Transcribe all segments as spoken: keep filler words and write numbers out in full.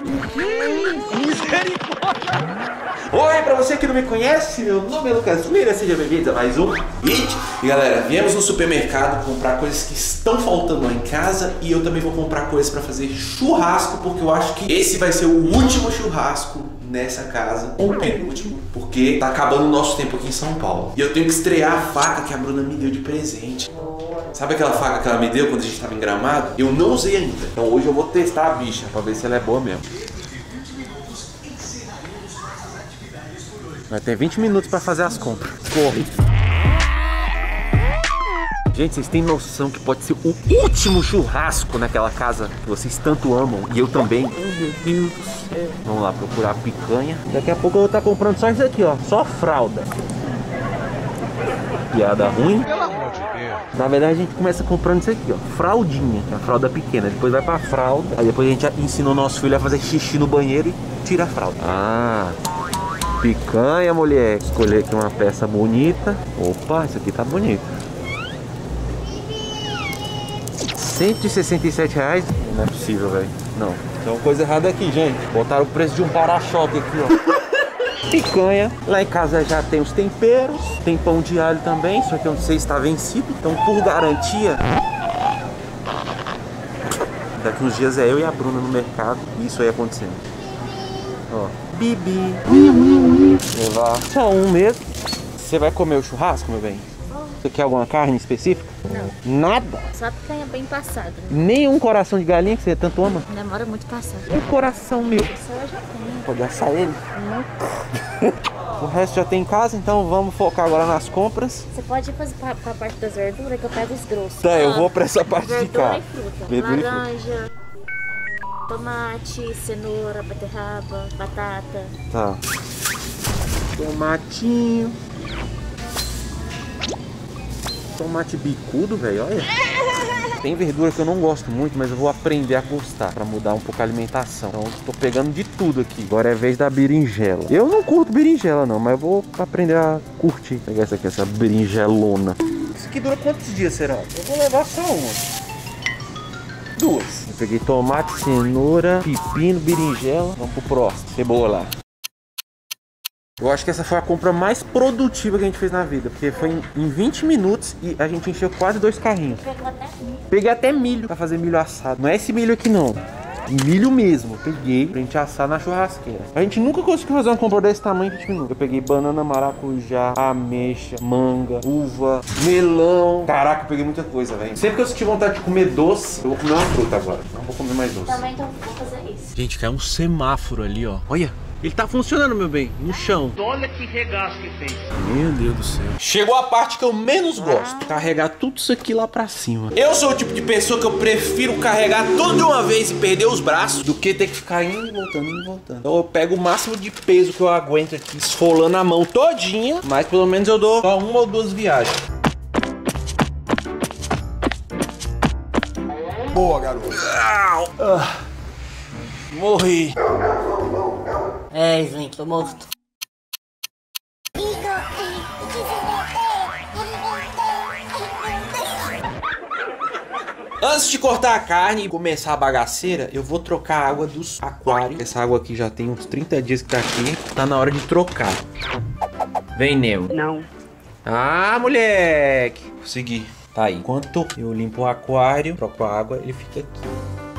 Misericórdia! Oi, pra você que não me conhece, meu nome é Lucas Lira, seja bem-vindo a mais um vídeo. E galera, viemos no supermercado comprar coisas que estão faltando lá em casa. E eu também vou comprar coisas pra fazer churrasco, porque eu acho que esse vai ser o último churrasco nessa casa, ou o penúltimo, porque tá acabando o nosso tempo aqui em São Paulo. E eu tenho que estrear a faca que a Bruna me deu de presente. Sabe aquela faca que ela me deu quando a gente tava em Gramado? Eu não usei ainda. Então hoje eu vou testar a bicha pra ver se ela é boa mesmo. Vai ter vinte minutos pra fazer as compras. Corre. Gente, vocês têm noção que pode ser o último churrasco naquela casa que vocês tanto amam? E eu também. Oh, meu Deus do céu. Vamos lá procurar picanha. Daqui a pouco eu vou estar comprando só isso aqui, ó. Só fralda. Piada ruim. Pelo amor de Deus. Na verdade a gente começa comprando isso aqui, ó. Fraldinha, que é a fralda pequena. Depois vai pra fralda. Aí depois a gente ensina o nosso filho a fazer xixi no banheiro e tira a fralda. Ah... Picanha, mulher. Escolher aqui uma peça bonita. Opa, isso aqui tá bonito. cento e sessenta e sete reais? Não é possível, velho. Não. Tem uma coisa errada aqui, gente. Botaram o preço de um para-choque aqui, ó. Picanha. Lá em casa já tem os temperos. Tem pão de alho também. Só que eu não sei se tá vencido. Então, por garantia, daqui uns dias é eu e a Bruna no mercado. E isso aí acontecendo. Ó. Bibi. Levar só um mesmo. Você vai comer o churrasco, meu bem? Você quer alguma carne específica? Não. Nada? Só picanha bem passada. Nenhum coração de galinha que você tanto ama? Demora muito passar. Um coração meu. Isso eu já tenho. Pode assar ele? Não. O resto já tem em casa, então vamos focar agora nas compras. Você pode ir pra, pra parte das verduras que eu pego os grossos. Tá, eu vou pra essa parte de cá. Verdura e fruta. Verdura e Laranja, tomate, cenoura, beterraba, batata. Tá. Tomatinho. Tomate bicudo, velho, olha. Tem verdura que eu não gosto muito, mas eu vou aprender a gostar pra mudar um pouco a alimentação. Então tô pegando de tudo aqui. Agora é vez da berinjela. Eu não curto berinjela não, mas eu vou aprender a curtir. Vou pegar essa aqui, essa berinjelona. Isso aqui dura quantos dias, será? Eu vou levar só uma. Duas. Eu peguei tomate, cenoura, pepino, berinjela. Vamos pro próximo. Cebola. Eu acho que essa foi a compra mais produtiva que a gente fez na vida. Porque foi em, em vinte minutos e a gente encheu quase dois carrinhos. Pegou até milho. Peguei até milho pra fazer milho assado. Não é esse milho aqui não. Milho mesmo. Peguei pra gente assar na churrasqueira. A gente nunca conseguiu fazer uma compra desse tamanho em vinte minutos. Eu peguei banana, maracujá, ameixa, manga, uva, melão. Caraca, eu peguei muita coisa, velho. Sempre que eu senti vontade de comer doce, eu vou comer uma fruta agora. Não vou comer mais doce. Também então vou fazer isso. Gente, caiu um semáforo ali, ó. Olha. Ele tá funcionando, meu bem, no chão. Olha que regaço que fez. Meu Deus do céu. Chegou a parte que eu menos gosto. Carregar tudo isso aqui lá pra cima. Eu sou o tipo de pessoa que eu prefiro carregar tudo de uma vez e perder os braços do que ter que ficar indo e voltando, indo e voltando. Então eu pego o máximo de peso que eu aguento aqui, esfolando a mão todinha. Mas pelo menos eu dou só uma ou duas viagens. Boa, garoto. Ah, morri. É, Slink, tô morto. Antes de cortar a carne e começar a bagaceira, eu vou trocar a água dos aquários. Essa água aqui já tem uns trinta dias que tá aqui. Tá na hora de trocar. Vem, Nemo. Não. Ah, moleque. Consegui. Tá aí. Enquanto eu limpo o aquário, troco a água, ele fica aqui.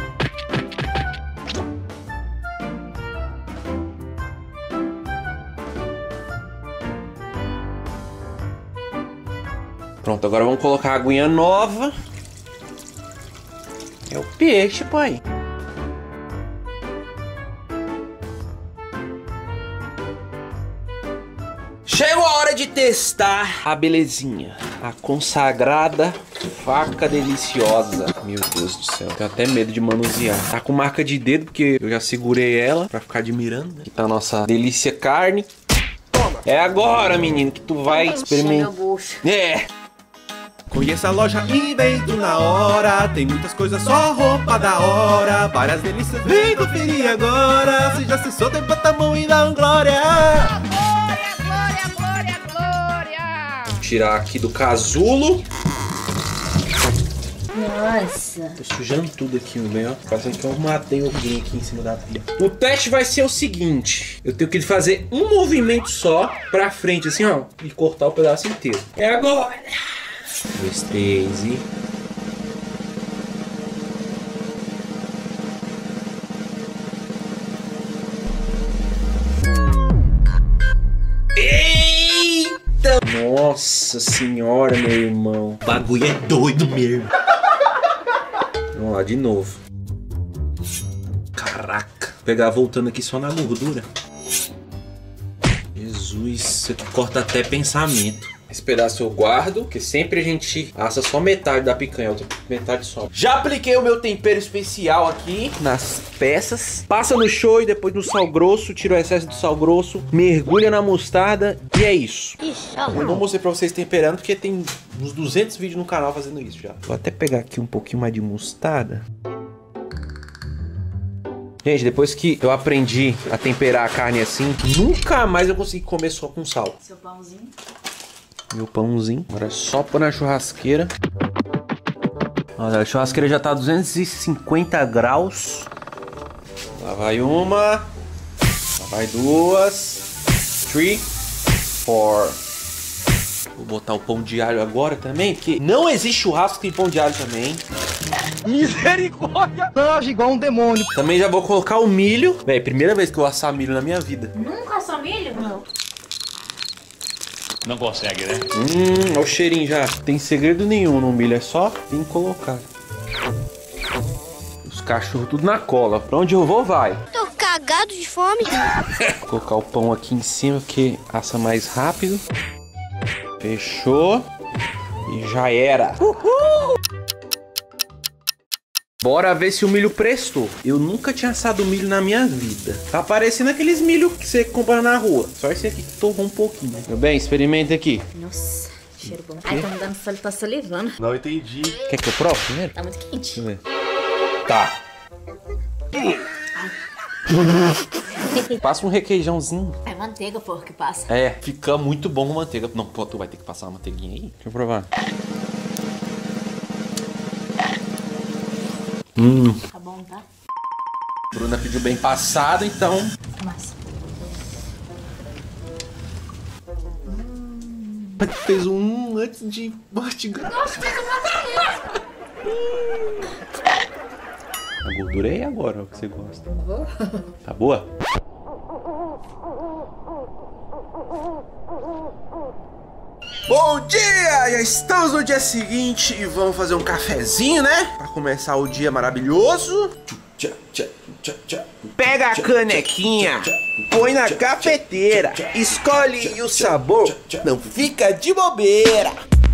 Pronto, agora vamos colocar a aguinha nova. É o peixe, pai. Chegou a hora de testar a belezinha. A consagrada faca deliciosa. Meu Deus do céu, tenho até medo de manusear. Tá com marca de dedo porque eu já segurei ela pra ficar admirando, né? Aqui tá a nossa delícia carne. É agora, menino, que tu vai experimentar. É. Conheça a loja Invento na hora. Tem muitas coisas, só roupa da hora. Várias delícias, vem conferir agora. Se já acessou, tem bota a mão e dá um glória. Glória, glória, glória, glória. Vou tirar aqui do casulo. Nossa. Tô sujando tudo aqui no meio, ó. Parecendo que eu matei alguém aqui em cima da pia. O teste vai ser o seguinte. Eu tenho que fazer um movimento só pra frente, assim, ó. E cortar o pedaço inteiro. É agora. Um, dois, três e... Eita! Nossa senhora, meu irmão. O bagulho é doido mesmo. Vamos lá, de novo. Caraca. Vou pegar voltando aqui só na gordura. Jesus, você corta até pensamento. Esse pedaço eu guardo, porque sempre a gente assa só metade da picanha, outra metade só. Já apliquei o meu tempero especial aqui nas peças. Passa no show e depois no sal grosso, tira o excesso do sal grosso, mergulha na mostarda e é isso. Eu não mostrei pra vocês temperando, porque tem uns duzentos vídeos no canal fazendo isso já. Vou até pegar aqui um pouquinho mais de mostarda. Gente, depois que eu aprendi a temperar a carne assim, nunca mais eu consegui comer só com sal. Seu pãozinho. Meu pãozinho. Agora é só pôr na churrasqueira. Olha, a churrasqueira já tá a duzentos e cinquenta graus. Lá vai uma. Lá vai duas. Three. Four. Vou botar o pão de alho agora também, porque não existe churrasco sem pão de alho também. Misericórdia! Age igual um demônio. Também já vou colocar o milho. Véi, primeira vez que eu vou assar milho na minha vida. Nunca assou milho? Não. Não consegue, né? Hum, olha o cheirinho já. Tem segredo nenhum no milho, é só vir colocar. Os cachorros tudo na cola. Pra onde eu vou, vai. Tô cagado de fome. Vou colocar o pão aqui em cima, que assa mais rápido. Fechou. E já era. Uhul! Bora ver se o milho prestou. Eu nunca tinha assado milho na minha vida. Tá parecendo aqueles milho que você compra na rua. Só esse aqui que torrou um pouquinho. Meu bem, experimenta aqui. Nossa, cheiro bom. Ai, tá me dando fome, tá salivando. Não entendi. Quer que eu prove primeiro? Tá muito quente. Deixa eu ver. Tá. Passa um requeijãozinho. É manteiga, porra, que passa. É, fica muito bom com manteiga. Não, pô, tu vai ter que passar uma manteiguinha aí. Deixa eu provar. Hum. Tá bom, tá? Bruna pediu bem passado, então... Massa. Fez um antes de mastigar. A gordura é agora, o que você gosta. Tá boa? Bom dia! Já estamos no dia seguinte e vamos fazer um cafezinho, né? Pra começar o dia maravilhoso. Pega a canequinha, põe na cafeteira, escolhe o sabor, não fica de bobeira.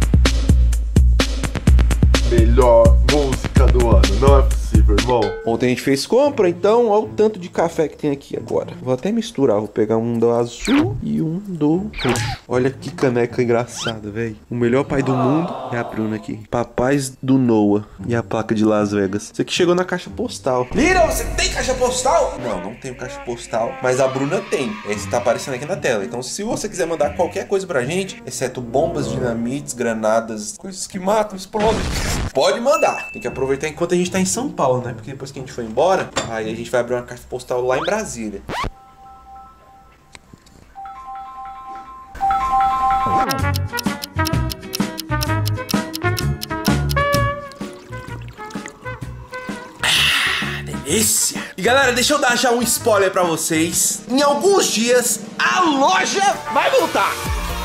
Melhor música do ano, não é possível, irmão. Ontem a gente fez compra, então olha o tanto de café que tem aqui agora. Vou até misturar, vou pegar um do azul e um do roxo. Olha que caneca engraçada, velho. O melhor pai do mundo é a Bruna aqui. Papais do Noah e a placa de Las Vegas. Isso aqui chegou na caixa postal. Lira, você tem caixa postal? Não, não tenho caixa postal, mas a Bruna tem. Esse tá aparecendo aqui na tela. Então se você quiser mandar qualquer coisa pra gente, exceto bombas, dinamites, granadas, coisas que matam, explodem, pode mandar. Tem que aproveitar enquanto a gente tá em São Paulo, né? Porque depois que a gente for embora, aí a gente vai abrir uma caixa postal lá em Brasília. Ah, delícia! E galera, deixa eu dar já um spoiler pra vocês. Em alguns dias, a loja vai voltar!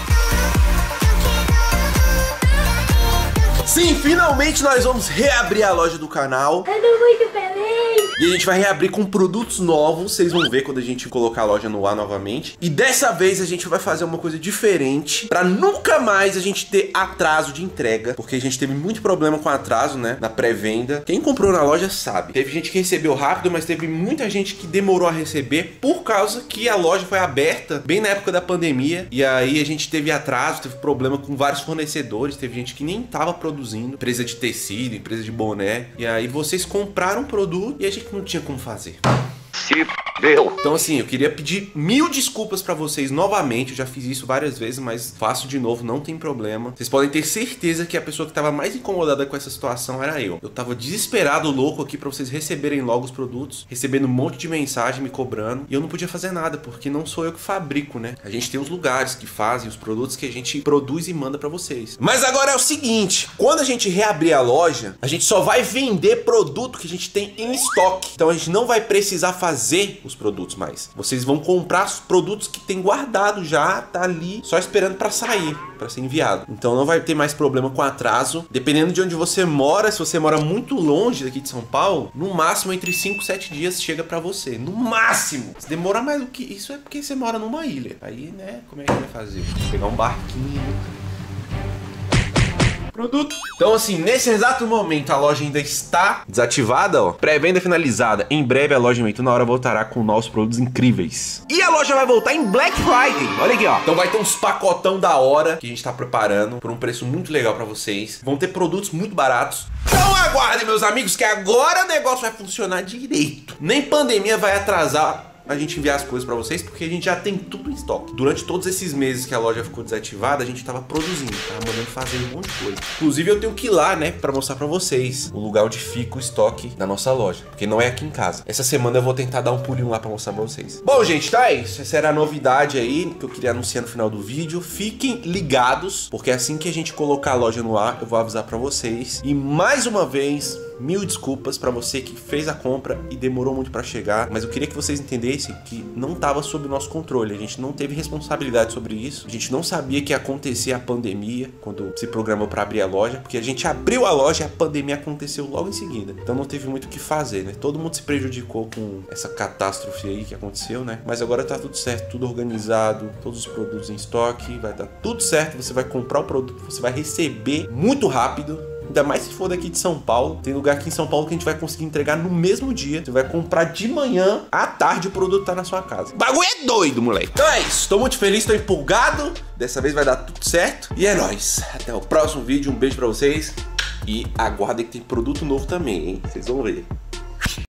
Sim, finalmente nós vamos reabrir a loja do canal. Eu tô muito feliz. E a gente vai reabrir com produtos novos. Vocês vão ver quando a gente colocar a loja no ar novamente. E dessa vez a gente vai fazer uma coisa diferente, pra nunca mais a gente ter atraso de entrega. Porque a gente teve muito problema com atraso, né? Na pré-venda. Quem comprou na loja sabe. Teve gente que recebeu rápido, mas teve muita gente que demorou a receber por causa que a loja foi aberta bem na época da pandemia. E aí a gente teve atraso, teve problema com vários fornecedores. Teve gente que nem tava produzindo. Empresa de tecido, empresa de boné. E aí vocês compraram um produto e a gente não tinha como fazer. Se Meu. Então assim, eu queria pedir mil desculpas pra vocês novamente. Eu já fiz isso várias vezes, mas faço de novo, não tem problema. Vocês podem ter certeza que a pessoa que tava mais incomodada com essa situação era eu. Eu tava desesperado, louco aqui pra vocês receberem logo os produtos, recebendo um monte de mensagem me cobrando, e eu não podia fazer nada, porque não sou eu que fabrico, né? A gente tem os lugares que fazem os produtos que a gente produz e manda pra vocês. Mas agora é o seguinte, quando a gente reabrir a loja, a gente só vai vender produto que a gente tem em estoque. Então a gente não vai precisar fazer os produtos mais. Vocês vão comprar os produtos que tem guardado já, tá ali, só esperando pra sair, pra ser enviado. Então não vai ter mais problema com atraso. Dependendo de onde você mora, se você mora muito longe daqui de São Paulo, no máximo entre cinco e sete dias chega pra você. No máximo! Se demora mais do que isso é porque você mora numa ilha. Aí, né, como é que vai fazer? Pegar um barquinho... produto. Então assim, nesse exato momento a loja ainda está desativada, ó. Pré-venda finalizada. Em breve a loja em Meio na Hora voltará com novos produtos incríveis. E a loja vai voltar em Black Friday. Olha aqui, ó. Então vai ter uns pacotão da hora que a gente tá preparando por um preço muito legal pra vocês. Vão ter produtos muito baratos. Então aguardem, meus amigos, que agora o negócio vai funcionar direito. Nem pandemia vai atrasar a gente enviar as coisas pra vocês, porque a gente já tem tudo em estoque. Durante todos esses meses que a loja ficou desativada, a gente tava produzindo, tava mandando fazer um monte de coisa. Inclusive eu tenho que ir lá, né, pra mostrar pra vocês o lugar onde fica o estoque da nossa loja, porque não é aqui em casa. Essa semana eu vou tentar dar um pulinho lá pra mostrar pra vocês. Bom, gente, tá isso. Essa era a novidade aí que eu queria anunciar no final do vídeo. Fiquem ligados, porque assim que a gente colocar a loja no ar, eu vou avisar pra vocês. E mais uma vez, mil desculpas pra você que fez a compra e demorou muito pra chegar, mas eu queria que vocês entendessem que não estava sob o nosso controle, a gente não teve responsabilidade sobre isso, a gente não sabia que ia acontecer a pandemia quando se programou para abrir a loja, porque a gente abriu a loja e a pandemia aconteceu logo em seguida, então não teve muito o que fazer, né? Todo mundo se prejudicou com essa catástrofe aí que aconteceu, né? Mas agora tá tudo certo, tudo organizado, todos os produtos em estoque, vai dar tudo certo, você vai comprar o produto, você vai receber muito rápido. Ainda mais se for daqui de São Paulo. Tem lugar aqui em São Paulo que a gente vai conseguir entregar no mesmo dia. Você vai comprar de manhã, à tarde o produto tá na sua casa. O bagulho é doido, moleque. Então é isso. Tô muito feliz, tô empolgado. Dessa vez vai dar tudo certo. E é nóis. Até o próximo vídeo. Um beijo pra vocês. E aguardem que tem produto novo também, hein? Vocês vão ver.